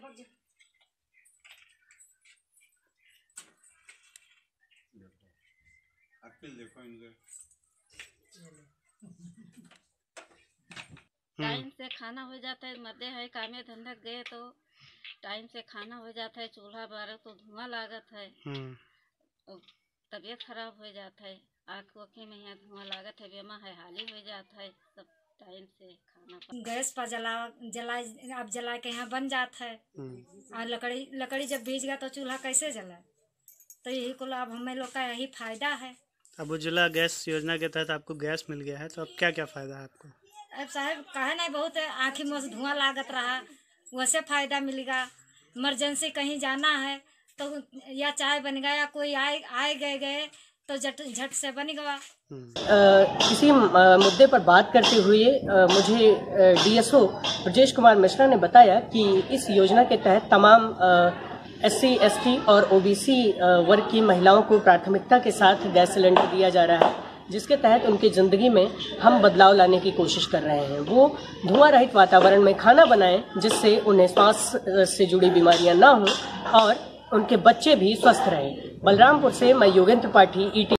Time से खाना हो जाता है, मर्दे है कामे धंधा गए तो टाइम से खाना हो जाता है, चूल्हा बारे तो धुआं लागत है, तबीयत खराब हो जाता है, आँख में यहाँ धुआं लागत है, बेमा है हाली हो जाता है, सब टाइम से खाना गैस पर जला के यहाँ बन जाता है। और लकड़ी जब भीज गया तो चूल्हा कैसे जलाए, तो यही को लाभ हमें लोग का यही फायदा है। अब उज्ज्वला गैस योजना के तहत आपको गैस मिल गया है, तो अब क्या क्या फायदा है आपको? अब साहब कहे नहीं, बहुत आँखी में धुआं लागत रहा, वैसे फायदा मिलेगा। इमरजेंसी कहीं जाना है तो या चाय बन गया या कोई आए गए तो झट से बन गया। इसी मुद्दे पर बात करते हुए मुझे डीएसओ ब्रजेश कुमार मिश्रा ने बताया कि इस योजना के तहत तमाम SC, ST और OBC वर्ग की महिलाओं को प्राथमिकता के साथ गैस सिलेंडर दिया जा रहा है, जिसके तहत उनकी ज़िंदगी में हम बदलाव लाने की कोशिश कर रहे हैं। वो धुआं रहित वातावरण में खाना बनाएं, जिससे उन्हें श्वास से जुड़ी बीमारियां ना हों और उनके बच्चे भी स्वस्थ रहें। बलरामपुर से मैं योगेंद्र त्रिपाठी, ET।